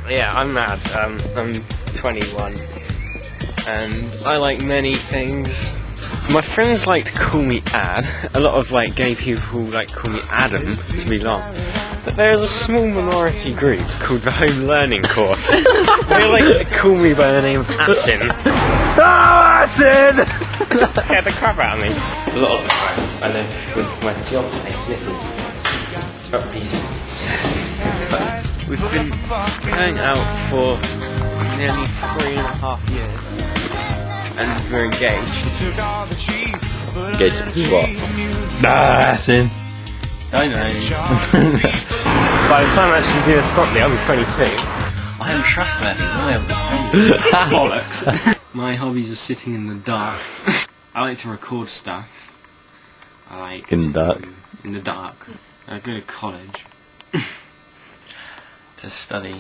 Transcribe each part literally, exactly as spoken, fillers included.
Yeah, I'm mad. Um, I'm twenty-one, and I like many things. My friends like to call me Ad. A lot of like gay people like call me Adam, to be long. But there is a small minority group called the Home Learning Course. They like to call me by the name of Assin. Oh, Assin! That scared the crap out of me. A lot of the time, I live with my fiance, Nikki. Got these. We've been going out for nearly three and a half years, and we're engaged. Engaged to what? Nah, Assin. I know. By the time I actually do this properly, I'll be twenty-two. I am trustworthy. I am bollocks. My hobbies are sitting in the dark. I like to record stuff. I like in the to, dark. In the dark. I go to college to study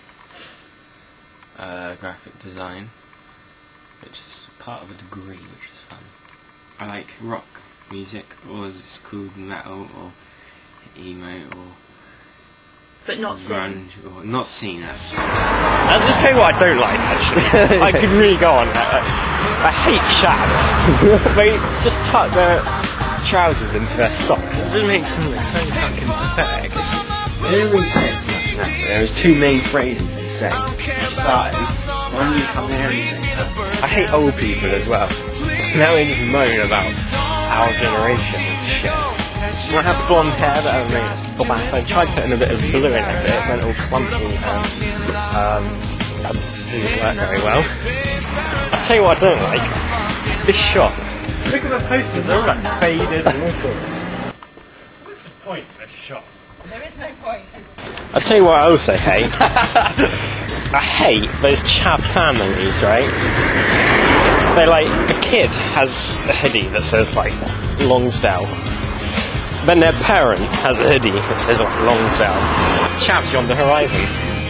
uh, graphic design, which is part of a degree, which is fun. I like rock music, or as it's called, metal, or emo, or but not grunge, or not scene. That's. I'll just tell you what I don't like. Actually, I could really go on. I, I hate chaps. They just tuck their trousers into their socks. It just makes them look so fucking pathetic. They don't really say as much now. There's two main phrases they say. Starting, when you come here and say, I hate old people as well. Now they just moan about our generation and shit. I have blonde hair that I made black. I tried putting a bit of blue in it, but it went all clumpy and um, that didn't work very well. I'll tell you what I don't like. This shop. Look at the posters, they're all like faded and all sorts. What's the point of this shop? There is no point. I'll tell you what I also hate. I hate those chap families, right? They're like, a kid has a hoodie that says like Longsdale. Then their parent has a hoodie that says like Longsdale. Chaps on the horizon.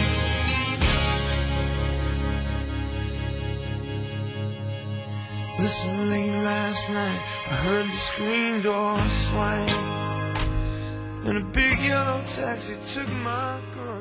Listen, late last night, I heard the screen door swing, and a big yellow taxi took my girl.